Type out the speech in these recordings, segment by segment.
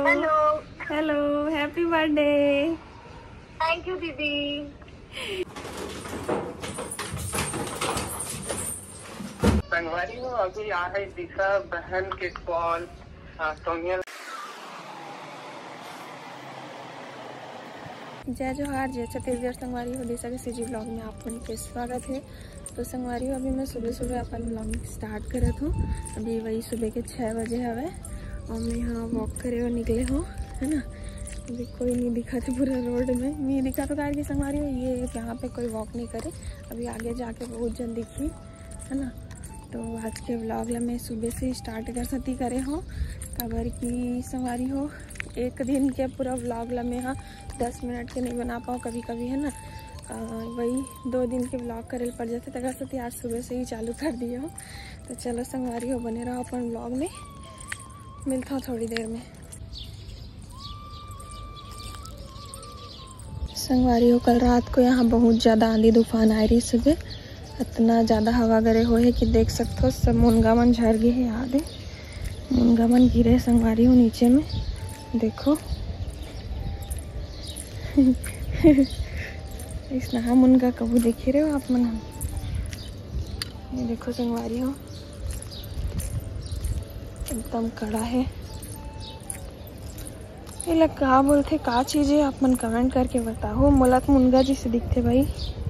Hello hello, happy birthday. Thank you दीदी। संगवारी हो अभी आ है दिशा बहन के कॉल सोनिया। जय जोहार, जय छत्तीसगढ़। संगवारी हो दिशा के सीजी ब्लॉग में आपको के स्वागत है। तो संगवारी हो अभी मैं सुबह सुबह अपन ब्लॉग स्टार्ट करत हूँ। अभी वही सुबह के 6 बजे हवे और मैं यहाँ वॉक करे और निकले हो, है ना। अभी कोई नहीं दिखा थे पूरा रोड में, नहीं दिखा तो कार की संगवारी हो ये यहाँ पे कोई वॉक नहीं करे। अभी आगे जाके बहुत जन दिखी, है ना। तो आज के व्लॉग ला मैं सुबह से स्टार्ट कर सकती करे हो खबर की संगवारी हो। एक दिन के पूरा व्लॉग ला मैं 10 मिनट के नहीं बना पाऊँ कभी कभी, है ना। वही 2 दिन के व्लॉग करे पड़ जाते तक सकती। आज सुबह से ही चालू कर दिए हो। तो चलो संगवारी हो बने रहो अपन व्लॉग में, मिलता हूँ थोड़ी देर में। संगवारी हो कल रात को यहाँ बहुत ज़्यादा आंधी तूफान आ रही सुबह। इतना ज़्यादा हवा गरे हो है कि देख सकते हो सब मुनगा मन झड़ गए है। याद है मुनगा मन गिरे संगवारी हो नीचे में, देखो इस नहा मुनगा कबू देखे रहे हो आप मन। ये देखो संगवारी हो एकदम कड़ा है। ये लग कहा बोलते का चीज़ है आप मन कमेंट करके बताओ। मोला तो मुनगा जी से दिखते भाई।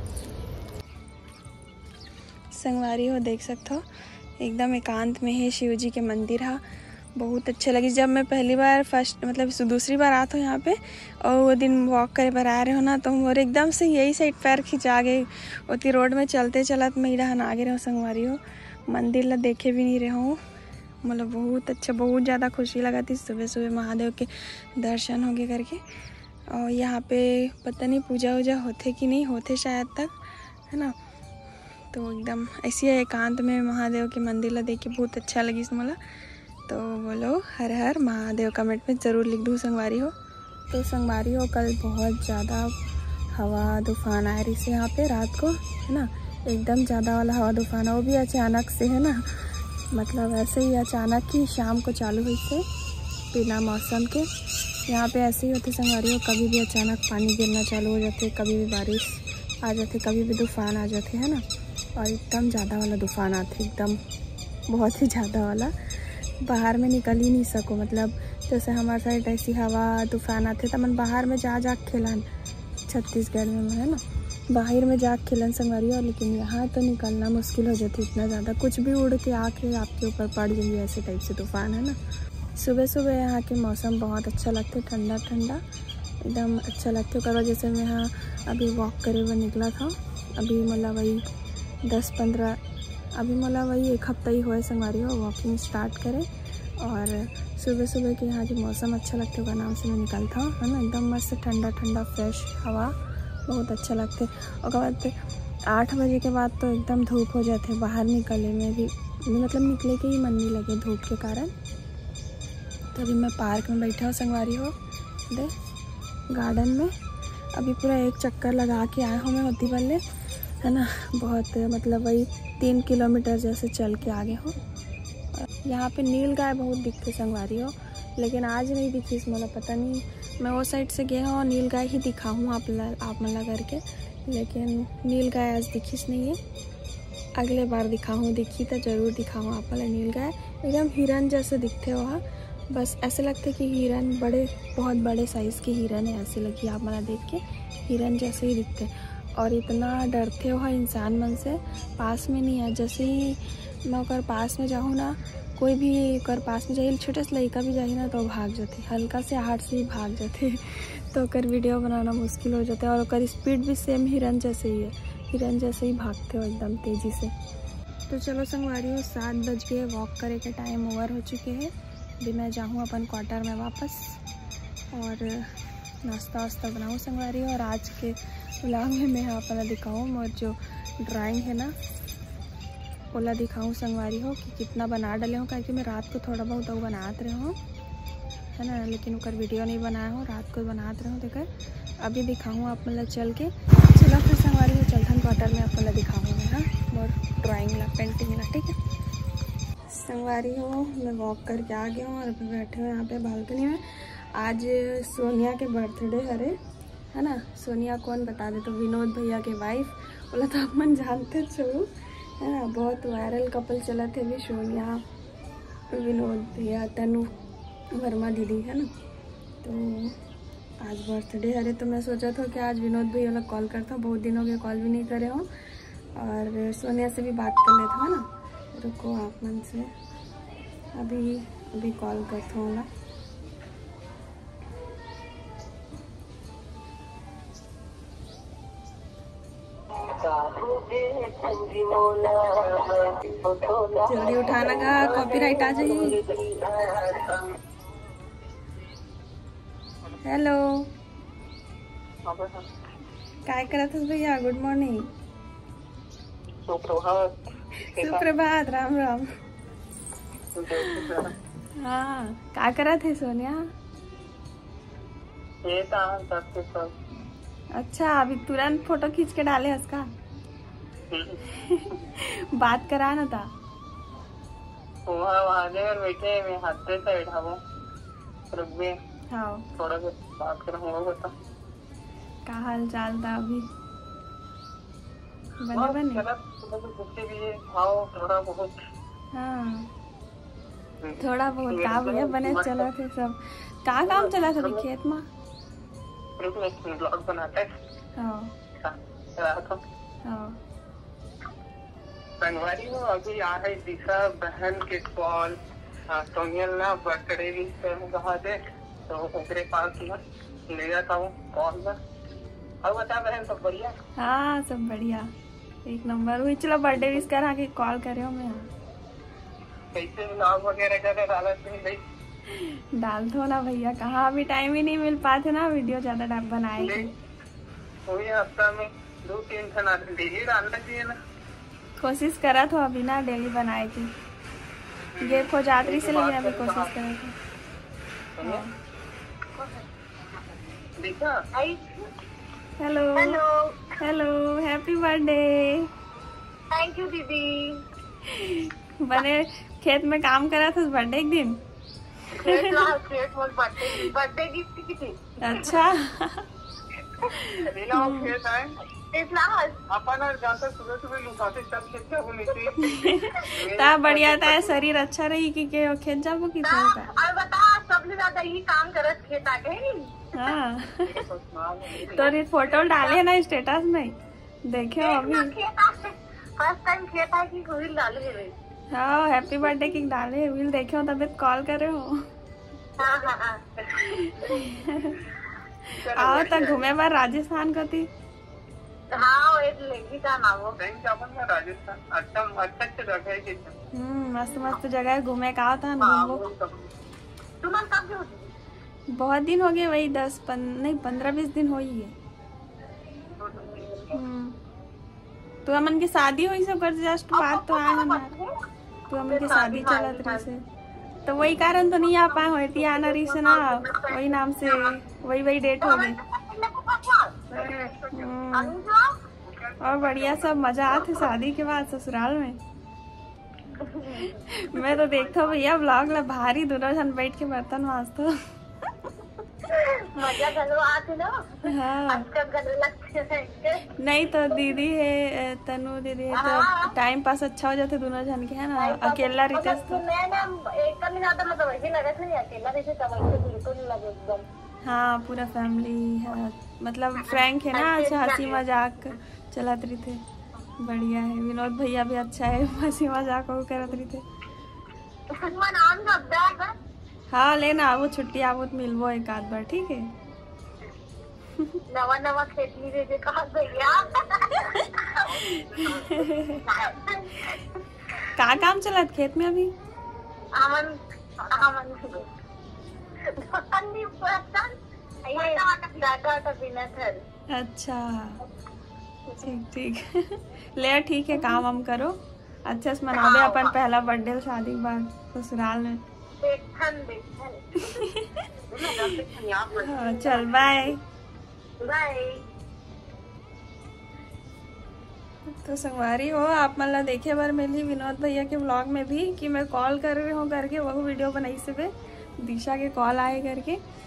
संगवारी हो देख सकते हो एकदम एकांत में है शिव जी के मंदिर है। बहुत अच्छे लगी जब मैं पहली बार दूसरी बार आता हूँ यहाँ पे और वो दिन वॉक करे पर आ रहे हो ना, तो मोर एकदम से यही साइड पैर खिंचा गए। उतनी रोड में चलते चलत मैं इधर आगे रहो संगवारी हो। मंदिर ला देखे भी नहीं रहे हूँ, मतलब बहुत अच्छा, बहुत ज़्यादा खुशी लगा थी सुबह सुबह महादेव के दर्शन हो गए करके। और यहाँ पे पता नहीं पूजा वूजा होते कि नहीं होते शायद तक, है ना। तो एकदम ऐसी एकांत में महादेव के मंदिर ला देख के बहुत अच्छा लगी मोला। तो बोलो हर हर महादेव कमेंट में ज़रूर लिख दूँ संगवारी हो। तो संगवारी हो कल बहुत ज़्यादा हवा तूफान आया रही से यहाँ पे रात को, है ना। एकदम ज़्यादा वाला हवा तूफान है, वो भी अचानक से, है ना। मतलब ऐसे ही अचानक ही शाम को चालू हुई से बिना मौसम के। यहाँ पे ऐसे ही होते संगवारी हो, कभी भी अचानक पानी गिरना चालू हो जाते, कभी भी बारिश आ जाते, कभी भी तूफान आ जाते, है ना। और एकदम ज़्यादा वाला तूफान आते, एकदम बहुत ही ज़्यादा वाला, बाहर में निकल ही नहीं सको। मतलब जैसे हमारे साइड ऐसी हवा तूफान आते तो मन बाहर में जा खेलन छत्तीसगढ़ में, है ना। बाहर में जा खेलन संगवारी हो, लेकिन यहाँ तो निकलना मुश्किल हो जाती इतना ज़्यादा। कुछ भी उड़ के आके आपके ऊपर पड़ जाइए ऐसे टाइप से तूफान, है ना। सुबह सुबह यहाँ के मौसम बहुत अच्छा लगता है, ठंडा ठंडा एकदम अच्छा लगता है। करो जैसे मैं यहाँ अभी वॉक करे हुए निकला था, अभी मतलब वही 10-15 अभी मतलब वही 1 हफ्ता ही हुआ है संगवारी हो वॉकिंग स्टार्ट करे। और सुबह सुबह के यहाँ के मौसम अच्छा लगता है नाम से मैं निकलता हूँ, है ना। एकदम मस्त ठंडा ठंडा फ्रेश हवा, बहुत अच्छा लगता है। और बाद 8 बजे के बाद तो एकदम धूप हो जाते है, बाहर निकले में भी मतलब निकले के ही मन नहीं लगे धूप के कारण। तो अभी मैं पार्क में बैठा हूँ संगवारी हो दे गार्डन में। अभी पूरा 1 चक्कर लगा के आया हूँ मैं होती बल्ले, है ना। बहुत मतलब वही 3 किलोमीटर जैसे चल के आगे हो। यहाँ पे नील गाय बहुत दिखते संगवारी हो, लेकिन आज नहीं दिखी मतलब पता नहीं। मैं वो साइड से गया हूँ, नील गाय ही दिखा हूँ आप मला करके, लेकिन नील गाय आज दिखीस नहीं है। अगले बार दिखाऊँ, दिखी तो ज़रूर दिखाऊँ आप वाला नील गाय। एकदम हिरन जैसे दिखते वहाँ, बस ऐसे लगते कि हिरन बहुत बड़े साइज़ के हिरन है, ऐसे लगी आप मला देख के हिरन जैसे ही दिखते। और इतना डरते हो इंसान मन से, पास में नहीं है। जैसे ही मैं ओकर पास में जाऊँ ना, कोई भी ओकर पास में जाए, छोटे से लड़का भी जाए ना तो भाग जाते, हल्का से हाथ से ही भाग जाते। तो ओकर वीडियो बनाना मुश्किल हो जाता है। और ओकर स्पीड भी सेम हिरन जैसे ही है, हिरन जैसे ही भागते हो एकदम तेज़ी से। तो चलो संगवारी हो 7 बज गए, वॉक करे के टाइम ओवर हो चुके हैं। अभी मैं जाऊँ अपन क्वार्टर में वापस और नाश्ता वास्ता बनाऊँ संगवारी हो। और आज के व्लॉग में मैं यहाँ पर दिखाऊँ और जो ड्राइंग है ना ओला दिखाऊँ संगवारी हो कि कितना बना डाले हूँ, क्योंकि मैं रात को थोड़ा बहुत वो बनाते रहे हूँ, है ना। लेकिन उकर वीडियो नहीं बनाया हूँ, रात को बनाते रहे हूँ। देकर अभी दिखाऊँ आप मतलब चल के। चलो फिर संगवारी हो चलथन क्वार्टर में आप मतलब दिखाऊँ मैं, हाँ, और ड्राइंग ला पेंटिंग ला, ठीक है। संगवारी हो मैं वॉक करके आ गया हूँ और अभी बैठे हुए यहाँ पे बालकनी में। आज सोनिया के बर्थडे हरे है ना। सोनिया कौन बता दे तो विनोद भैया के वाइफ बोला तो अपन जानते छो है ना। बहुत वायरल कपल चला थे भी, सोनिया विनोद भैया तनु वर्मा दीदी है ना। तो आज बर्थडे हरे तो मैं सोचा था कि आज विनोद भैया वाला कॉल करता हूँ, बहुत दिन हो गया कॉल भी नहीं करे हो, और सोनिया से भी बात कर लेता है ना। रुको आप मन से अभी कॉल करता हूँ। जल्दी उठाना का कॉपीराइट आ जाएगी। हेलो काय करत हस भैया? Good morning. सुप्रभात। राम राम। हाँ क्या करत है सोनिया? अच्छा अभी तुरंत फोटो खींच के डाले हस का? बात करा ना था बैठे मैं हाथ से बैठा हूँ। हाँ थोड़ा सा बात करूँगा। बता क्या हाल चाल था अभी? बने थोड़ा बहुत। हाँ थोड़ा बहुत का भैया बने चला थे सब। का काम चला था अभी खेत में? ब्लॉग बनाते हैं। संगवारी हो अभी आ है दिशा बहन के कॉल। सोनियल ना बर्थडे भी कहा थे तो ओकरे पास ले जाता हूँ कॉल में। और बता बहन सब बढ़िया? हाँ सब बढ़िया एक नंबर हुई। चलो बर्थडे विश करा के कॉल करे हो। मैं कैसे ब्लॉग वगैरह करे डाल दो ना भैया, कहाँ अभी टाइम ही नहीं मिल पाते ना वीडियो ज्यादा बनाए थे। वही हफ्ता में 2-3 खाना डेली डालना चाहिए ना। कोशिश करा था अभी ना डेली बनाए थे। ये खोजात्री से लेके अभी कोशिश करा था। Hello hello hello happy birthday. Thank you दीदी। बने खेत में काम करा था बर्थडे एक दिन। बर्थडे गिफ्ट की थी। अच्छा अपन जाता सुबह सुबह लुटाते सब खेत होने से ता बढ़िया था। शरीर अच्छा रही कि के खेत जाबो की था। और बता सबसे ज्यादा ही काम करत खेत आके। हाँ तो रे फोटो डाले ना स्टेटस में देखे हो अभी। फर्स्ट टाइम खेत है कि रील डाले है। हाँ हैप्पी बर्थडे की डाले रील देखे हो तब कॉल करे हो। आओ तो घूमे बार राजस्थान को थी। हाँ एक लेगी का नाम हो राजस्थान। अच्छा जगह है। मस्त मस्त जगह है घूमे का था घूमो। तुम्हारे कब जो बहुत दिन हो गए, वही 15-20 दिन हो ही है। तो अमन की शादी हुई सब कर जस्ट बात तो आए हमार। तो अमन की शादी चलत रही से तो वही कारण तो नहीं आ पाए होती आना रही से ना। वही नाम से वही डेट हो गई। और बढ़िया सब मजा आते शादी के बाद ससुराल में। मैं तो देखता हूँ भैया ब्लॉग ला भारी दोनों जन बैठ के बर्तन मांजतो। मजा गलो आते ना। हाँ नहीं तो दीदी है तनु दीदी है तो टाइम पास अच्छा हो जाते दोनों जन के है ना। अकेला रहते तो हाँ पूरा फैमिली है मतलब फ्रैंक है ना। अच्छा हंसी मजाक चलत रही थे बढ़िया है। विनोद भैया भी अच्छा है हंसी मजाक वो करत रही थे। हाँ लेना वो छुट्टी आवो तो मिलबो एक आध बार ठीक है। नवा खेत लीजिए कहा भैया। का काम चलत खेत में अभी? अच्छा ठीक ले ठीक है काम हम करो अच्छे से मनाबे अपन पहला बर्थडे शादी के बाद ससुराल में। चल बाय बाय। तो संगवारी हो आप मतलब देखे बार मिली विनोद भैया के व्लॉग में भी कि मैं कॉल कर रही हूँ करके वो वीडियो बनाई से दिशा के कॉल आए करके।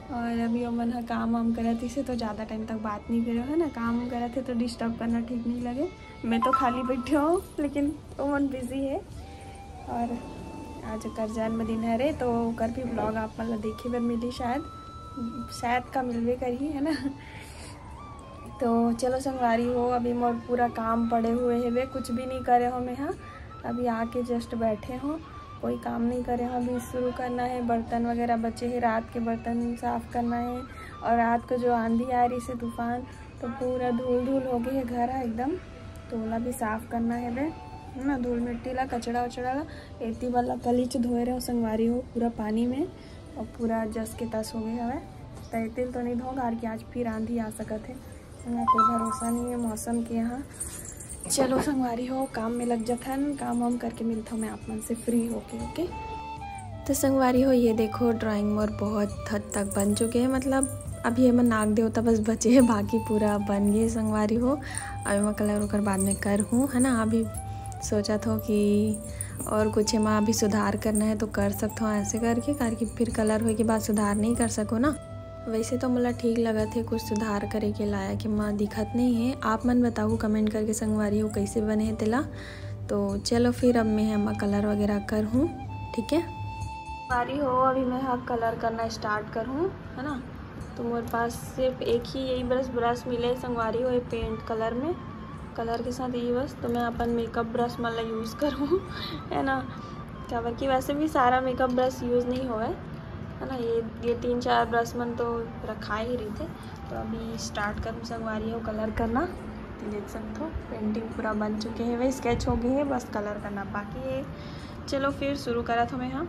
और अभी अमन हा काम वाम करे थे से तो ज़्यादा टाइम तक बात नहीं करे है ना, काम करे थे तो डिस्टर्ब करना ठीक नहीं लगे। मैं तो खाली बैठी हूँ लेकिन अमन बिजी है। और आज कर जन्मदिन है रे, तो कर भी ब्लॉग आप मतलब देखे बार मिली शायद का मिलवे करी है ना। तो चलो संगवारी हो, अभी मोर पूरा काम पड़े हुए है वे, कुछ भी नहीं करे हो मैं। हाँ अभी आके जस्ट बैठे हो, कोई काम नहीं करे हो। अभी शुरू करना है, बर्तन वगैरह बचे हैं, रात के बर्तन साफ़ करना है। और रात को जो आंधी आ रही से तूफान, तो पूरा धूल धूल हो गई है घर एकदम, तो ओला भी साफ़ करना है वे है ना। धूल मिट्टी ला कचड़ा वचड़ा ला एती वाला कलीच धोए रहे हो संगवारी हो पूरा पानी में, और पूरा जस के तस हो गए हवे। तैतिल तो नहीं धोगा कि आज फिर आंधी आ सकत है ना, कोई भरोसा नहीं है मौसम के यहाँ। चलो संगवारी हो, काम में लग जाता है, काम वाम करके मिलता हूँ मैं आप मन से फ्री होके। ओके तो संगवारी हो ये देखो ड्राइंग मोर बहुत हद तक बन चुके हैं, मतलब अभी ये मैं नाक देवता बस बचे है, बाकी पूरा बन गए संगवारी हो। अभी मैं कलर उकर बाद में कर हूँ है ना। अभी सोचा था कि और कुछ है अभी सुधार करना है तो कर सकता हूँ ऐसे करके फिर कलर होए के बाद सुधार नहीं कर सको ना। वैसे तो मतलब ठीक लगा थे, कुछ सुधार करे के लाया कि माँ दिखत नहीं है। आप मन बताओ कमेंट करके संगवारी हो कैसे बने हैं तेला। तो चलो फिर अब मैं अम्मा कलर वगैरह कर हूँ, ठीक है संगवारी हो। अभी मैं हाँ कलर करना स्टार्ट कर हूँ है ना। तो मेरे पास सिर्फ एक ही यही ब्रश मिले संगवारी हो, ये पेंट कलर में, कलर के साथ यही बस। तो मैं अपन मेकअप ब्रश मतलब यूज़ करूँ है ना, क्या कि वैसे भी सारा मेकअप ब्रश यूज़ नहीं हुआ है ना। ये 3-4 ब्रश मन तो रखा ही रही थे। तो अभी स्टार्ट करूँ संगवारी हो कलर करना। तो देख सकते हो पेंटिंग पूरा बन चुके हैं, वही स्केच हो गए हैं, बस कलर करना बाकी है। चलो फिर शुरू करा था मैं। हाँ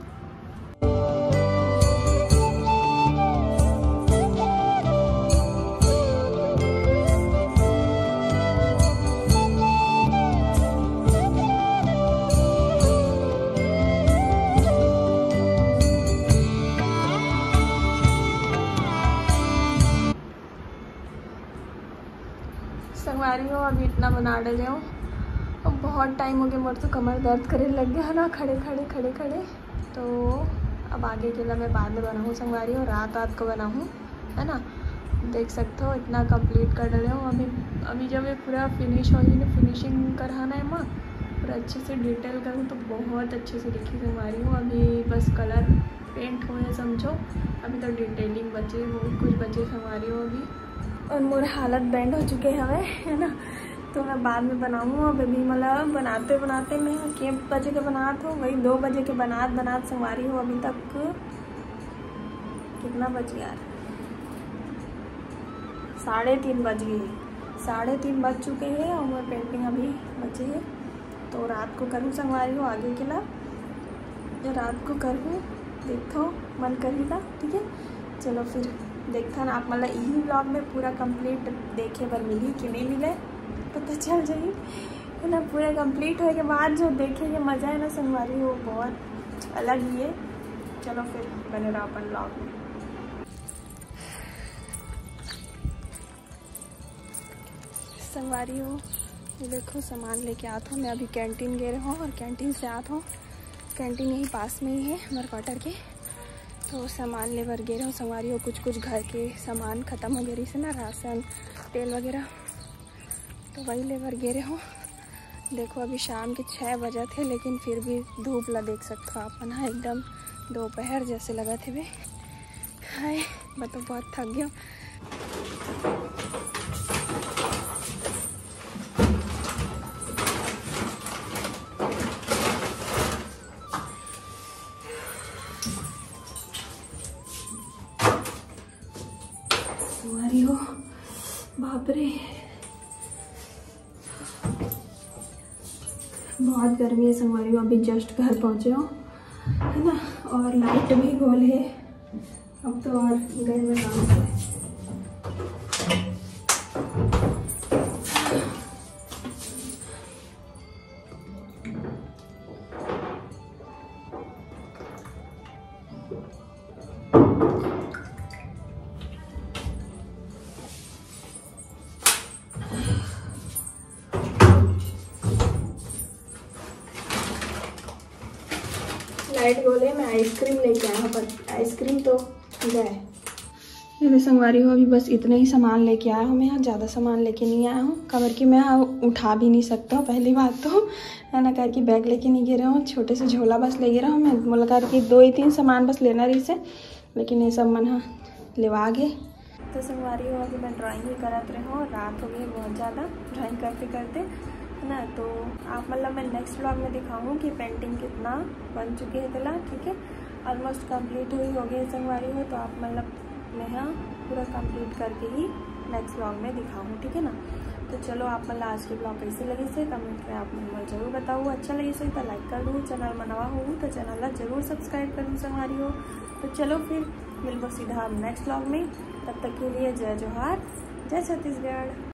संगवारी हो अभी इतना बना डाले हो, अब बहुत टाइम हो गया, मोर तो कमर दर्द करे लग गया है ना खड़े खड़े। तो अब आगे के लिए मैं बाद में बनाऊँ संगवारी हो, रात को बनाऊँ है ना। देख सकते हो इतना कंप्लीट कर डाले हो। अभी जब ये पूरा फिनिश होगी ना, फिनिशिंग कराना है माँ पूरा अच्छे से डिटेल करूँ तो बहुत अच्छे से दिखी संगवारी हो। अभी बस कलर पेंट हो है समझो, अभी तो डिटेलिंग बचे, बहुत कुछ बचे संगवारी हो अभी। और मोर हालत बैंड हो चुके हवे है ना। तो मैं बाद में बनाऊँ। अब अभी मतलब बनाते मैं के बजे के बनात हो, वही 2 बजे के बनात संगवारी हो। अभी तक कितना बज यार, 3:30 बज गई, 3:30 बज चुके हैं और मोर पेंटिंग अभी बचे है। तो रात को करूँ संगवारी हो आगे के ला, रात को करूँ, देखो मन करेगा ठीक है। चलो फिर देखता ना आप मतलब यही ब्लॉग में पूरा कंप्लीट देखे पर मिली कि नहीं मिले पता चल जाए है ना। पूरा कंप्लीट होने के बाद जो देखेंगे मज़ा है ना संगवारी हो, बहुत अलग ही है। चलो फिर बने रहो अपन ब्लॉग में। संगवारी हो ये देखो सामान लेके आता हूँ मैं, अभी कैंटीन गए रहा हूँ और कैंटीन से आता हूँ। कैंटीन यहीं पास में ही है हमारे क्वार्टर के, तो सामान ले बर गए रहो संगवारी हो। कुछ घर के सामान ख़त्म हो गए से ना, राशन तेल वगैरह, तो वही ले बर गए रहो। देखो अभी शाम के 6 बजे थे लेकिन फिर भी धूप ला देख सकते हो आप ना, एकदम दोपहर जैसे लगा थे वे। हाय मैं तो बहुत थक गया। संगवारी हो बाप रे बहुत गर्मी है संगवारी हो। अभी जस्ट घर पहुँचे हो है ना, और लाइट भी गोल है अब तो, और घर में काम है। लाइट गोले मैं आइसक्रीम लेके आया हूँ, पर आइसक्रीम तो गए। मेरे संगवारी हो अभी बस इतने ही सामान लेके आया हूँ मैं यहाँ, ज़्यादा सामान लेके नहीं आया हूँ। कवर की मैं उठा भी नहीं सकता हूँ पहली बात तो, है ना, करके बैग लेके नहीं गिरा हूँ, छोटे से झोला बस ले गिरा हूँ मैं। बोला करके 2 ही 3 सामान बस लेना रही से, लेकिन ये सब मन हाँ लेवा गए। तो संगवारी हो अभी मैं ड्राइंग ही करते रहा हूँ, रात हो गई बहुत ज़्यादा ड्राइंग करते करते, है ना। तो आप मतलब मैं नेक्स्ट व्लॉग में दिखाऊँ कि पेंटिंग कितना बन चुकी है तला, ठीक है। ऑलमोस्ट कंप्लीट हुई हो गई संगवारी हो, तो आप मतलब मैं यहाँ पूरा कंप्लीट करके ही नेक्स्ट व्लॉग में दिखाऊँ, ठीक है ना। तो चलो आप मतलब आज के ब्लॉग कैसे लगे से कमेंट में आप मुझे जरूर बताओ। अच्छा लगे से तो लाइक कर दूँ, चैनल में नवा हो तो चैनल जरूर सब्सक्राइब कर दूँ संगवारी हो। तो चलो फिर मिलबो सीधा नेक्स्ट व्लॉग में, तब तक के लिए जय जोहार, जय छत्तीसगढ़।